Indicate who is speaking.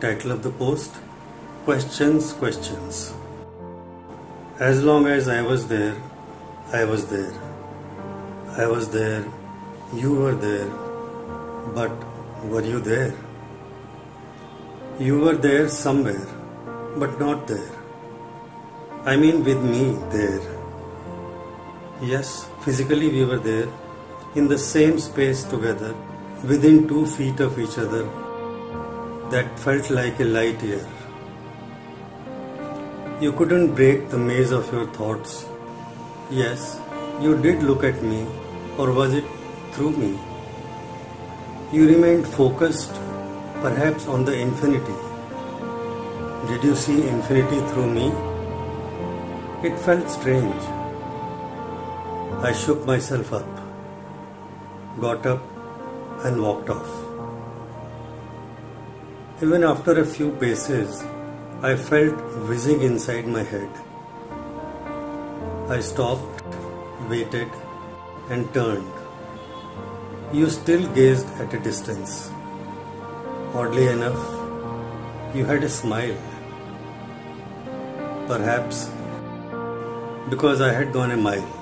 Speaker 1: Title of the post: Questions, Questions. As long as I was there, I was there. I was there, you were there, but were you there? You were there somewhere, but not there. I mean with me there. Yes, physically we were there, in the same space together, within 2 feet of each other. That felt like a light year. You couldn't break the maze of your thoughts. Yes, you did look at me, or was it through me? You remained focused, perhaps on the infinity. Did you see infinity through me? It felt strange. I shook myself up, got up and walked off. Even after a few paces, I felt whizzing inside my head. I stopped, waited, and turned. You still gazed at a distance. Oddly enough, you had a smile. Perhaps because I had gone a mile.